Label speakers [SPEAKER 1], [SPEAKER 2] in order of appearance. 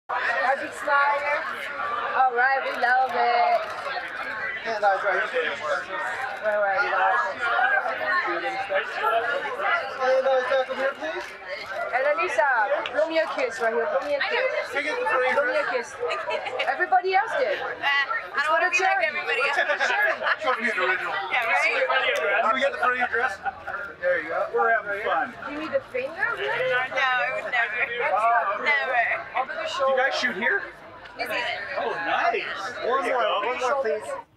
[SPEAKER 1] Magic flyer. All right, we love it.
[SPEAKER 2] And I was right here.
[SPEAKER 1] Right.
[SPEAKER 2] And come here, please.
[SPEAKER 1] And Anissa, blow me a kiss right here. Blow me a kiss. Blow me a kiss. Everybody else did.
[SPEAKER 3] I don't want to be like everybody else.
[SPEAKER 2] Show me the original.
[SPEAKER 3] Yeah, right?
[SPEAKER 2] Can we get the front of your dress? There you go. We're having fun.
[SPEAKER 1] Give me the finger?
[SPEAKER 3] No, I would never. Never.
[SPEAKER 1] Over the
[SPEAKER 2] Do
[SPEAKER 1] shoulder.
[SPEAKER 2] you guys shoot here?
[SPEAKER 3] New Zealand.
[SPEAKER 2] Oh, nice. One more, please.